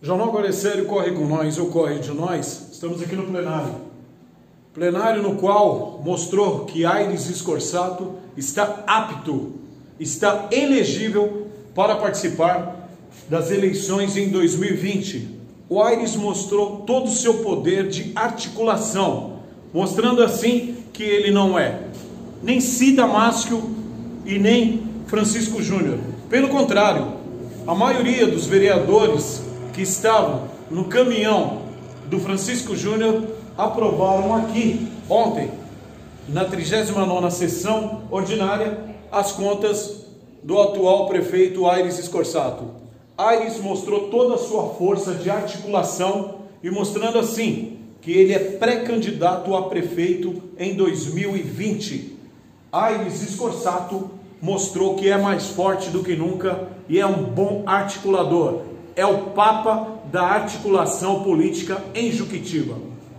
Jornal Agora é Sério corre com nós, ou corre de nós. Estamos aqui no plenário. Plenário no qual mostrou que Aires Scorsato está apto, está elegível para participar das eleições em 2020. O Aires mostrou todo o seu poder de articulação, mostrando assim que ele não é nem Cid Damasio e nem Francisco Júnior. Pelo contrário, a maioria dos vereadores que estavam no caminhão do Francisco Júnior aprovaram aqui, ontem, na 39ª sessão ordinária, as contas do atual prefeito Aires Scorsato. Aires mostrou toda a sua força de articulação e mostrando assim que ele é pré-candidato a prefeito em 2020. Aires Scorsato mostrou que é mais forte do que nunca e é um bom articulador. É o papa da articulação política em Juquitiba.